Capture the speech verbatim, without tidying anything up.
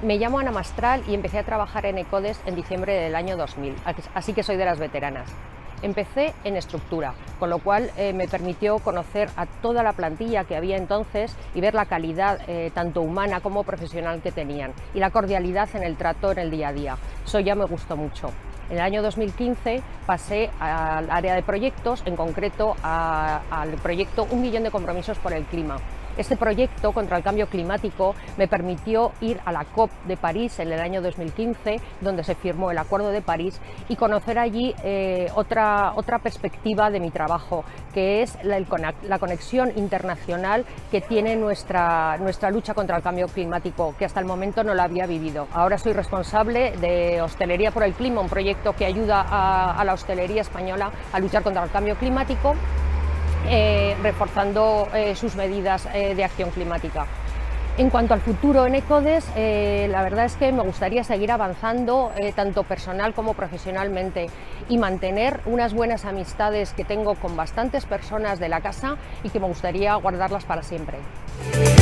Me llamo Ana Mastral y empecé a trabajar en ECODES en diciembre del año dos mil, así que soy de las veteranas. Empecé en estructura, con lo cual eh, me permitió conocer a toda la plantilla que había entonces y ver la calidad eh, tanto humana como profesional que tenían y la cordialidad en el trato en el día a día. Eso ya me gustó mucho. En el año dos mil quince pasé al área de proyectos, en concreto a, al proyecto Un Millón de Compromisos por el Clima. Este proyecto contra el cambio climático me permitió ir a la COP de París en el año dos mil quince, donde se firmó el Acuerdo de París, y conocer allí eh, otra, otra perspectiva de mi trabajo, que es la, la conexión internacional que tiene nuestra, nuestra lucha contra el cambio climático, que hasta el momento no la había vivido. Ahora soy responsable de Hostelería por el Clima, un proyecto que ayuda a, a la hostelería española a luchar contra el cambio climático, Eh, reforzando eh, sus medidas eh, de acción climática. En cuanto al futuro en ECODES, eh, la verdad es que me gustaría seguir avanzando eh, tanto personal como profesionalmente y mantener unas buenas amistades que tengo con bastantes personas de la casa y que me gustaría guardarlas para siempre.